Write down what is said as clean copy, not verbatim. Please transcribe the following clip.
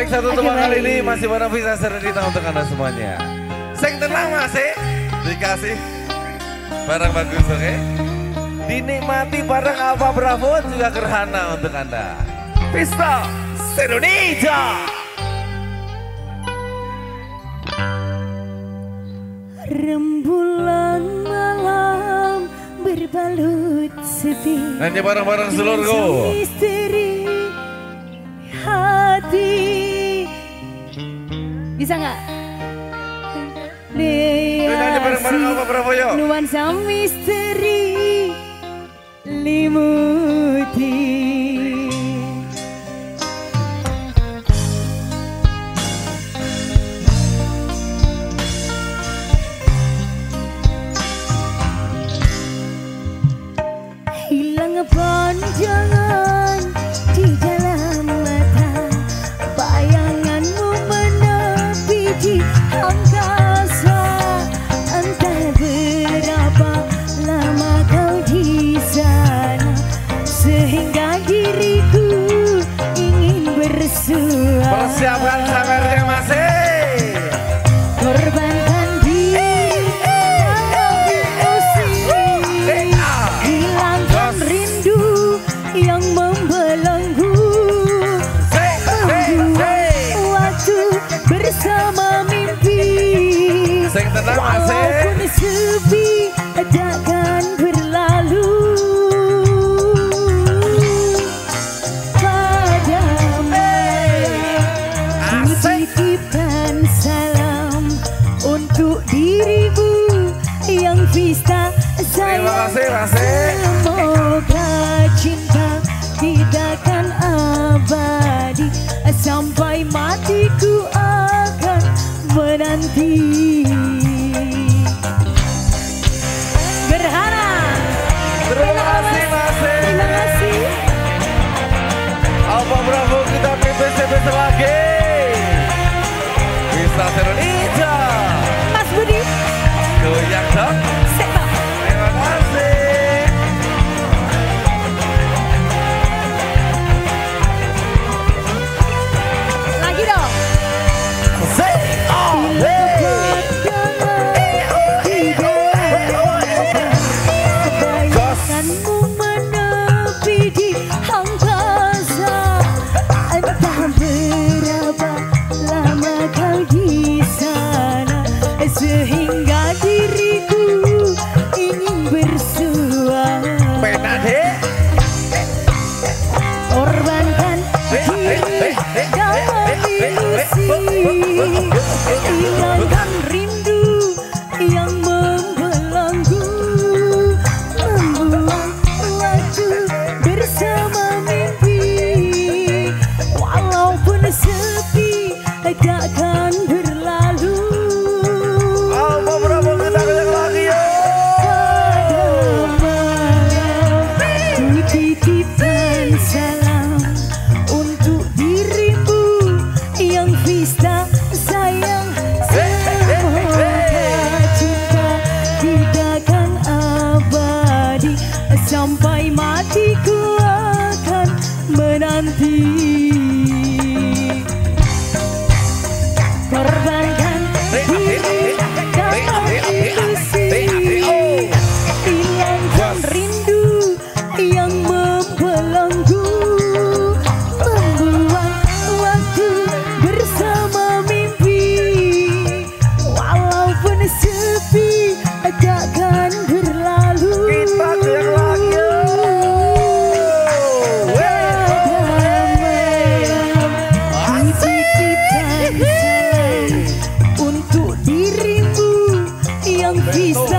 Baik, satu teman kali ini masih bareng Visa Serenita untuk Anda semuanya. Sing tenang masih dikasih barang bagus, oke? Dinikmati barang apa Bravo juga gerhana untuk Anda. Visa Serenita. Rembulan malam berbalut sepi. Nyanyi bareng-bareng seluruhku. Misteri hati. Bisa nggak? Nyanyi bareng-bareng apa Bravo yuk? Nuansa misteri limuti. Hilang pandangan di dalam mata, bayanganmu menepi di angkasa. Entah berapa lama kau di sana, sehingga diriku ingin bersuara. Persiapkan samernya masih. Korbankan diri yang membelenggu, waktu bersama mimpi. Walaupun sepi takkan berlalu. Padamu ku titipkan salam untuk dirimu yang Vista sayang. Semoga cinta tidak akan abadi, sampai matiku akan menanti. Gerhana, Terima kasih masih. terima kasih. Apa Bravo kita PPCP lagi. Visa Serenita. Mas Budi, Goyang dong. sepak. Terima kasih. Lagi dong. Say oh hey. Bayanganmu menepi di angkasa. Entah berapa lama kau di sana, sehingga diriku ingin bersuara. Korbankan diri dalam ilusi, hilangkan rindu yang membelenggu, membuang waktu bersama mimpi. Walaupun sepi takkan berlalu. Apa Bravo kita goyang lagi yuk. Ku titipkan salam untuk dirimu yang Vista sayang. Semoga cinta tidak akan abadi, sampai matiku akan menanti. Korbankan diri dalam ilusi, hilangkan rindu yang membelenggu, membuang waktu bersama mimpi. Walaupun sepi takkan berlalu. Kita goyang lagi yuk. Ku titipkan salam untuk dirimu yang bisa